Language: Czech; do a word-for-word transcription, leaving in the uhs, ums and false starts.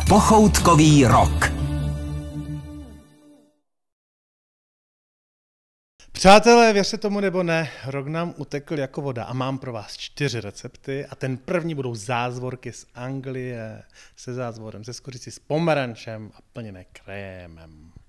Pochoutkový rok. Přátelé, věřte tomu nebo ne, rok nám utekl jako voda a mám pro vás čtyři recepty a ten první budou zázvorky z Anglie se zázvorem, ze skořicí s pomerančem a plněné krémem.